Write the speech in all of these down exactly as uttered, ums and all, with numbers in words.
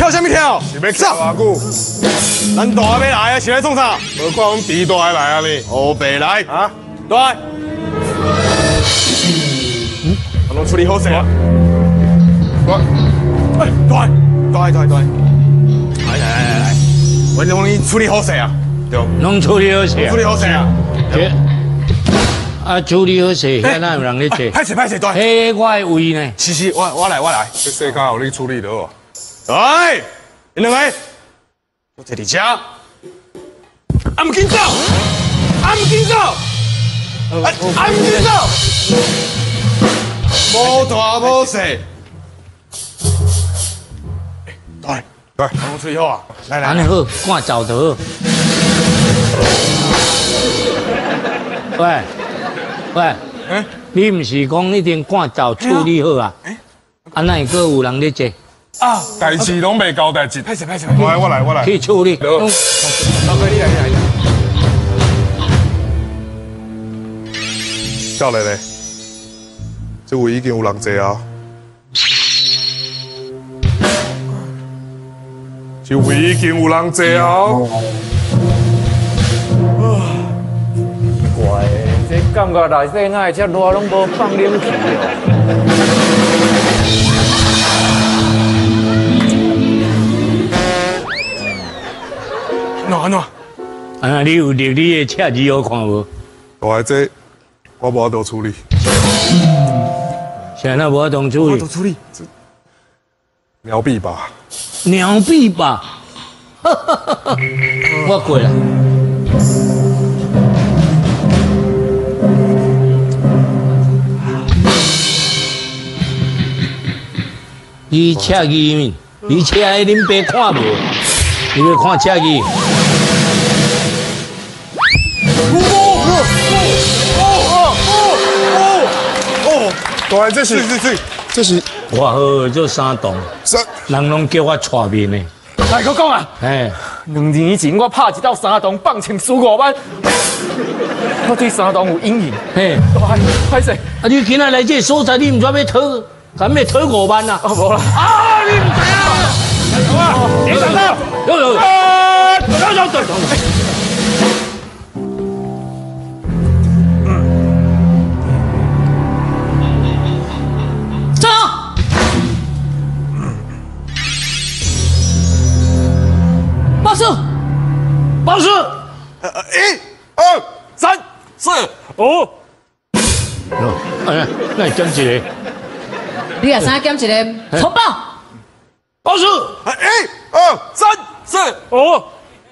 跳什么跳？ 是要跳偌久？ 咱大要来啊，是来创啥？ 无看阮弟大来啊你？ 后白来啊， 来。嗯，我拢处理好势啊。 我， 哎，来来来来，来来来来，我拢已处理好势啊，对。 拢处理好势啊。 处理好势啊。 这啊，处理好势，遐哪有人咧坐？ 歹势歹势，对。 嘿，我的位呢？ 是是，我我来我来。 这世界有你处理到啊？ 来，你两个，我坐伫遮，啊唔紧走，啊唔紧走，啊啊唔紧走，无大无小。来来，我处理好啊！来来， 安尼好，赶走就好。喂喂， 嗯， 你唔是讲一定赶走处理好啊？啊，那个有人咧坐？ 啊，代志拢未交代志， 歹势歹势， 我来我来我来。 去处理。 好， 老哥你来你来你来。 叫来咧，这位已经有人坐啊。这位已经有人坐啊。 怪，这感觉内底哪会遮热，拢无放冷气喏安怎？ 啊，你有历你的册字好看无？ 大个这我无法度处理。 现在无法度处理我都。处理。 鸟臂吧， 鸟臂吧，我过了。你册字面，你册的恁爸看无？你要看册字？ 大个这是是是， 这是我好做三栋， 三人拢叫我带面的。 来，我讲啊， 哎， 两年前我拍一道山洞放枪输五万，我对山洞有阴影。 嘿， 大，歹势， 啊，你今仔来这所在，你唔知要讨，敢要讨五万啊？ 啊无啦， 啊，你唔知啊？有啊，你等等，有有，有有有有。 走。报数， 报数， 呃一二三四五。 哎呀，那减一个， 你也三减一个，重报。 报数， 一二三四五。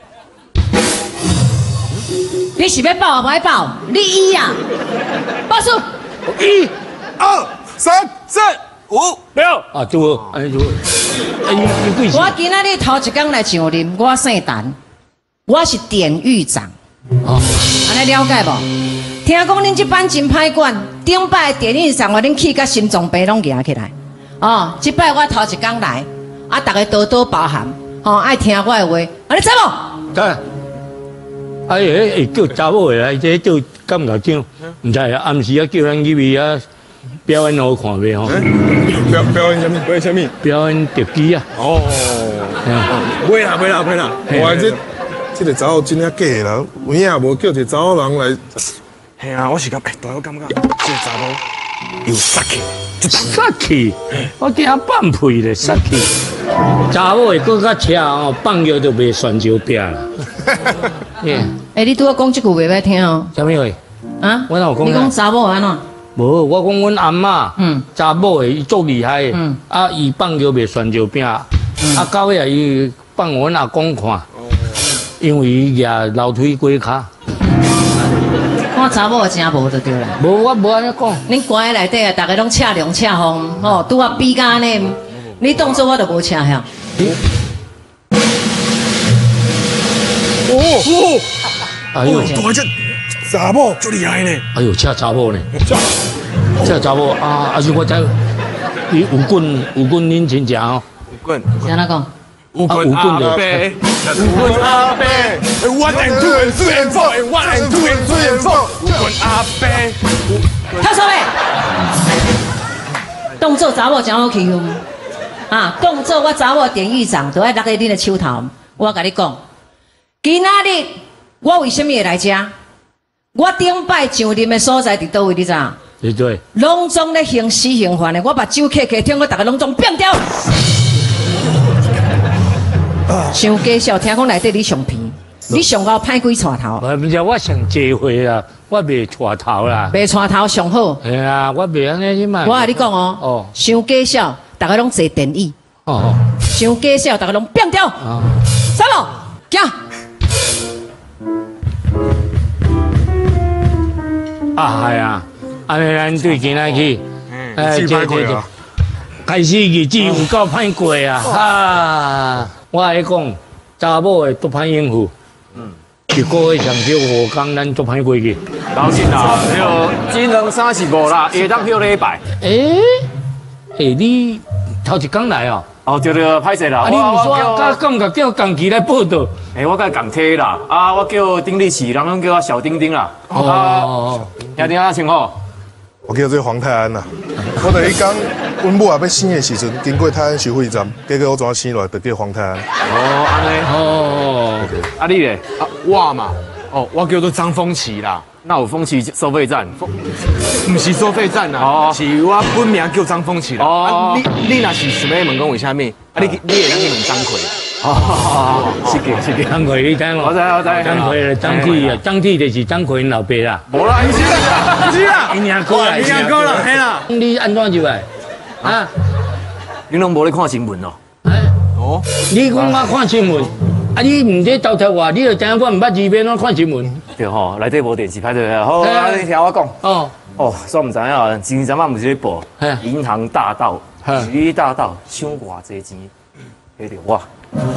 你是要报啊，不爱报？你一呀，报数。 一、 二三四五六。 啊，对不？哎对不？哎，你你几我岁？ 今仔日头一天来上任，我姓陈，我是典狱长。 哦， 安尼了解无？听讲恁这班真歹管，顶摆典狱长话恁气甲心脏病拢压起来。哦，这摆我头一天来，啊，大家多多包涵，吼、哦，爱听我的话，安尼知无？ 对。哎哎，叫查某的来，这叫敢搞奖？唔知啊，暗时啊叫人去去啊表演好看袂吼？ 表表演什么？表演什么？ 表演特技啊！ 哦， 袂啦袂啦袂啦。 我这这个查某真正假的啦，有影也无叫一个查某人来。 嘿啊，我是感，哎，大我感觉这个查某有杀气， 杀气，我惊放屁咧，杀气。查某的搁较车哦，放药就袂旋招壁啦。耶， 哎、你拄我讲这句话要听哦。 啥物话？ 啊？ 我哪有讲啊你讲查某安怎？ 无，我讲阮阿嬷， 嗯查某的伊足厉害的， 嗯啊，伊放药袂旋招壁，啊，到尾伊放阮阿公看，因为伊举楼梯过骹。 看查某的真无就对啦。 无，我无安尼讲。 恁关在内底啊，大家拢恰凉恰风，吼，拄啊比甲安尼，你当作我都无恰遐。 哦， 哎呦， 大只查某足厉害呢。 哎呦，车查某呢？车查某啊！而且我知，伊有棍有棍恁亲戚哦。 有棍， 是安怎讲？ 有棍啊有棍阿就伯，有棍阿伯，one and two and three and four and one and two and three and four，有棍阿伯。 跳手嘞！动作查某真好欺负。 啊，讲做我查某典狱长，都爱落在恁的手头。我甲你讲，今仔日我为什么会来遮？我顶摆上任的所在伫倒位，你知影？ 对对。 拢总咧行死刑犯的，我把酒客客听，我大家拢总变掉。伤假笑，听讲内底你上皮，你上高歹几撮头？ 我唔知我上济岁啦，我未撮头啦。 未撮头上好。 系啊，我未安尼去嘛。 我甲你讲哦，哦，伤假笑，大家拢坐电椅。哦。伤假笑，大家拢变掉。哦。啥咯？行。 啊，系啊，安尼咱对今仔去， 哎，对对对， 开始日子有够歹过啊！啊，我来讲，查某的都歹应付，嗯，一个月上少五工，咱都歹过去。 老实啦，迄个只两三是无啦，会当休礼拜。 诶，诶，你头一工来哦？ 哦，对对，歹势啦。 啊，你唔说，甲讲甲叫同期来报道。 诶，我甲共体啦，啊，我叫丁立奇，人拢叫我小丁丁啦。哦，兄弟啊，请好。 我叫做黄泰安啦。我第一讲，阮母也要生的时阵，经过泰安收费站，结果我怎啊生落来，就叫黄泰安。 哦，安尼。哦。啊，你咧？啊，我嘛。哦，我叫做张丰奇啦。那有丰奇收费站，不是收费站啦，哦，是我本名叫张丰奇啦。哦，你你若是想要问讲为虾米？啊，你你会当去问张奎。哦，是嘅是嘅。 张奎，你听我。我知我知。张奎，张铁啊，张铁就是张奎老爸啦。 无啦，不是啦，不是啦， 伊娘哥啦， 伊娘哥啦，嘿啦。 你安怎入来？啊？ 你拢无咧看新闻哦？ 哦。你讲我看新闻？啊！你唔在偷偷话，你就知影我唔捌字面怎看新闻？ 对吼，内底无电视拍对啊。好，啊，你听我讲。哦哦，煞唔知影，前阵仔唔是咧报银行大盗、举例大盗抢偌济钱，迄着我。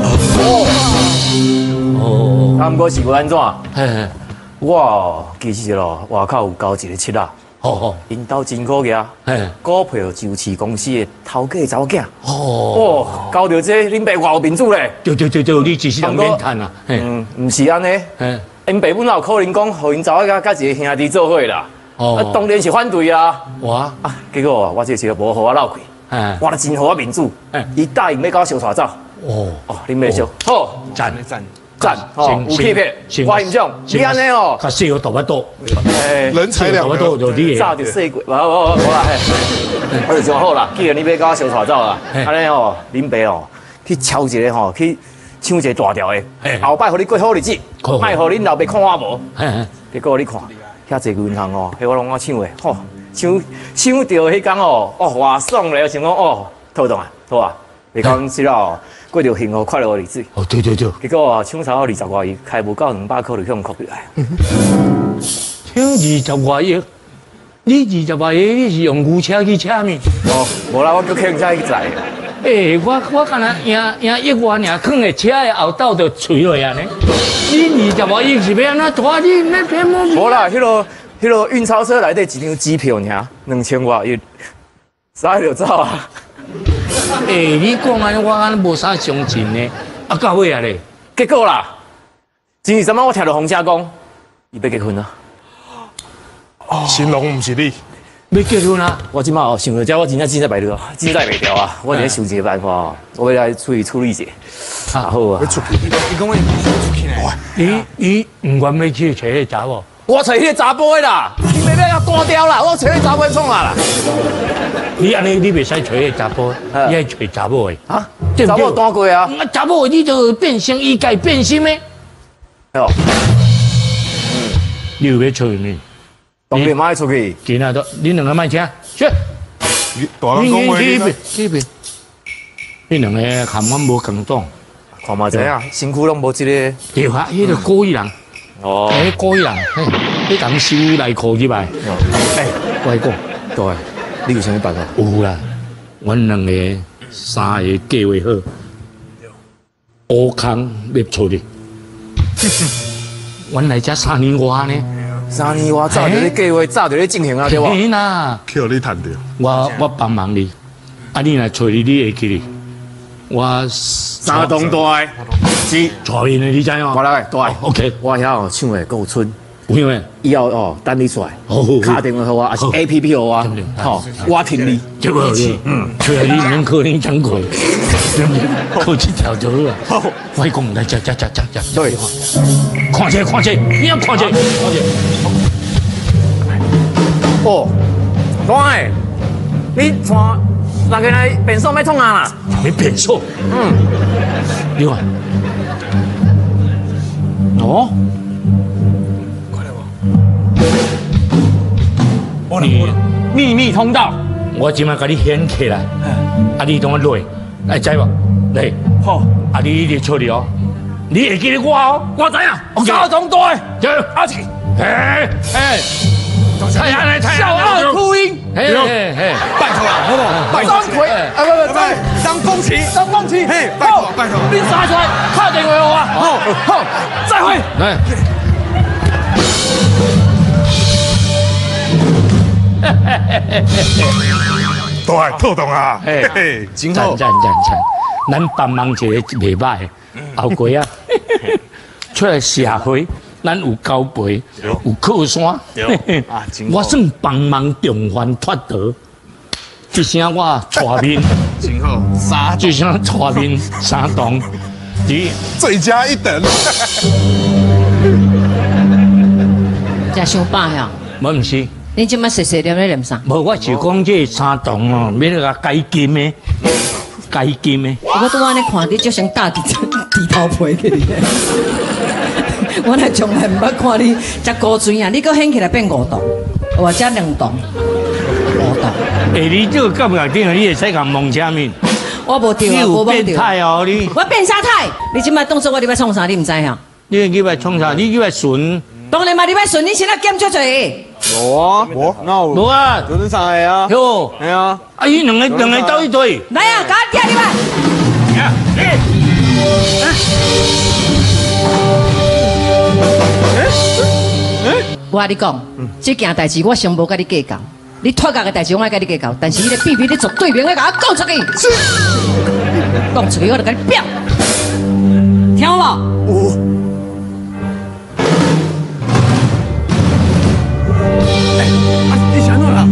哦哦，啊，毋过是要安怎？嘿，我其实咯，外口有交一个七仔。哦哦，因兜真好个，股票就市公司的头家查某囝。哦哦，交到这恁爸偌有面子咧。 对对对对，你只是人免谈啊。 嗯，唔是安尼。因爸母哪有可能讲，互因查某囝甲一个兄弟做伙啦？哦，啊，当然是反对啊。哇啊，结果我这时候无互我闹开，我真互我面子。伊答应要甲我相带走。哦哦，恁爸说好， 赞赞。赞，哦，有欺骗，我印象，你安尼哦， 较细个大把多， 人才两多就你早就细过，无无无啦，我就讲好啦，既然你要甲我相带走啦，安尼哦，恁爸哦，去敲一个吼，去抢一个大条的，后摆互你过好日子，莫互恁老爸看我无。结果你看，遐济银行哦，迄我拢我抢的，吼，抢抢到迄天哦，哦，偌爽咧，想讲哦，妥当啊，好啊，袂讲知道。过着幸福快乐的日子。 哦，对对对。 结果啊，抢超二十外亿，开无到两百块就向扣起来。 抢二十外亿，你二十外亿你是用牛车去车咪？ 哦，无啦，我叫客人车去载。 诶，我我敢若赢赢一万，尔放在车的后斗就垂落啊呢。你二十外亿是要安怎拖？你那偏么？ 无啦，迄落迄落运钞车内底一张机票尔，两千外亿，啥就走啊？ 诶，你讲安尼，我安尼无啥相信呢。啊，到尾啊咧， 结果啦，前二十晚我听到洪家讲，伊要结婚啊。 哦，新郎唔是你， 要结婚啊？ 我即马哦想到这，我真正真在袂了，真在袂掉啊！我伫咧想一个办法，我要来处理处理者。啊好啊。 要出去？ 你讲我出去呢？ 你你唔愿要去找迄查某？ 我找迄个查甫的啦，你袂要单掉啦，我找迄个查甫创啊啦。 你安尼你袂使找迄查甫，你爱找查某的啊？ 查某单过啊？ 啊，查某你就变心，伊家变心的。哦。你有要找咩？ 当然卖出去。 今仔都你两个卖听，去。 大人讲话你呢？这边，你两个含阮无共党。 看嘛知影，身躯拢无一个。 对啊，迄个故意人。哦。迄故意人，嘿，你当收内裤入来。哎，我讲， 对，你有啥物办法？ 有啦，阮两个三个计划好，乌空要出去。阮来遮三年外呢。 三年外早就咧计划，早就咧进行啊，对无？ 嘿啦， 叫你谈着。 我我帮忙你，啊，你若找你，你会去哩。我三栋大，是找因的，你知影？ 我来大。 OK， 我遐哦唱的够村， 有咩？ 以后哦，等你出来， 好， 打电话给我，还是 A P P 给我啊？好，我听你。 这个嗯，出来你能可能讲过，靠这条就好啊。好，我讲来，这这这这这， 对， 看这看这，你要看这看这。 哦，大诶，你穿那个来变数要创啊啦？ 你变数？嗯，你看，哦。你秘密通道， 我今晚给你掀起来，啊，你当我累，来知无？来， 好， 啊，你一定处理哦，你会记得我哦， 我知影，少总队， 对，阿奇，哎哎，太阳来，太阳来， 小二秃鹰， 嘿嘿嘿， 拜托啦，好不好？拜托， 张奎，啊不不，张张凤琪， 张凤琪， 嘿，拜托拜托， 你杀出来，打电话给我，好，好，再会， 来。 都系透动啊！嘿嘿，真好。 赞赞赞赞，咱帮忙一个袂歹，后过啊，出来社会，咱有交陪，有靠山， 啊， 我算帮忙重返脱逃，一声我带面， 真好，三一声带面三档，你最佳一等。 真伤饱呀！ 无毋是。 你即摆细细念咧念啥？ 无，我是讲这三档哦，要那个改金的，改金的。 我拄安尼看你，就像大地地头皮去哩。我乃从来毋捌看你遮高水啊！你搁掀起来变五档，或者两档，五档。 哎，你这个敢不敢定？你会使甲蒙车面？ 我无对啊， 你有变无忘对。 态哦，你！ 我变啥态？你即摆当作我你要创啥？你毋知影？ 你去来创啥？你去来顺？ 当然嘛，你要顺，你现在减足侪。 有啊， 我那有无啊， 昨天上来啊， 哟， 系啊， 啊，伊两个两个斗一队。 来啊，甲我听你来。我甲你讲，这件代志我先无甲你计较，你脱角的代志我爱甲你计较，但是你的秘密你绝对免甲我讲出去，讲出去我就甲你表，听有无？ 你想哪啦？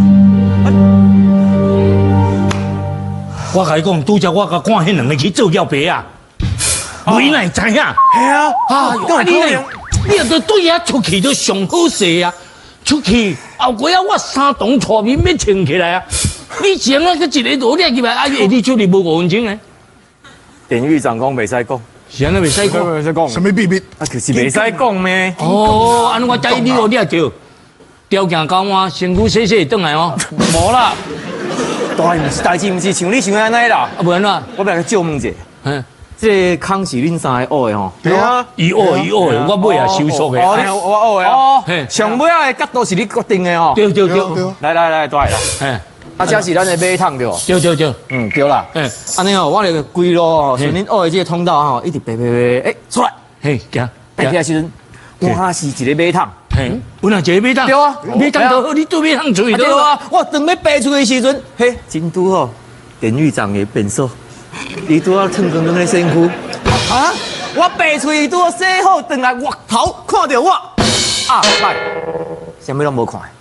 我甲你讲，拄则我甲赶迄两个去做尿白啊，你哪会知影？ 系啊， 啊，你哪？你若都对遐出去都上好势啊！出去后过啊，我三栋厝面要撑起来啊！你前啊，佮一个罗列入来，啊，下你出嚟无五分钟诶。 典狱长讲袂使讲， 是安尼袂使讲。 没使讲， 什么秘密？ 啊就是袂使讲咩？ 哦，安尼我知你罗列着，条件交换，身躯洗洗转来哦。 无啦，大毋是代志，毋是像你想安尼啦。 啊，不然啦， 我来个借问一下， 嗯， 这个空是恁三个学的吼？ 对啊， 伊学伊学的，我尾也收束的。 哦，你我学的啊， 哦嘿， 上尾仔的角度是你决定的吼。 对对对， 对， 来来来，来啦， 嘿， 啊，这是咱的马桶对无？ 对对对， 嗯，对啦。 嘿， 安尼吼，我那个规路吼，顺恁学的这个通道吼，一直爬爬爬，诶，出来， 嘿，行， 爬起来时阵，我是一个马桶。 嘿，本来一个马桶， 对啊马桶都好，你对马桶出去都好。 对啊，我当要爬出去的时阵，嘿，真拄好，典狱长的变数，伊拄好烫光光的身躯，啊，我爬出去拄好洗好，转来我头看到我，啊，来，啥物拢无看。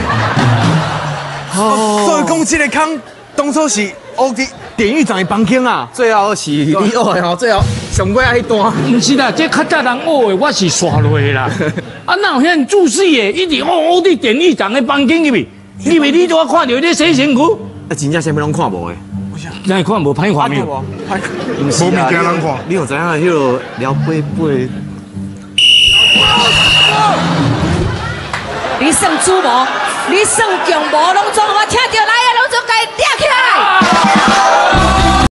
哦，所以讲这个坑当初是我的典狱长的房间啊， 最后是你学的吼，最后上尾啊迄段， 不是啦，这较早人学的，我是刷落的啦。啊，哪有遐注视的，一直学学伫典狱长的房间入面，你以为你都要看到你洗身躯？ 啊，真正啥物拢看无的。 那看无歹画面。 无， 不是无物件人看你有知影迄落撩背背？ 你算主无，你算强无，拢总我听到来啊，拢总该抓起来。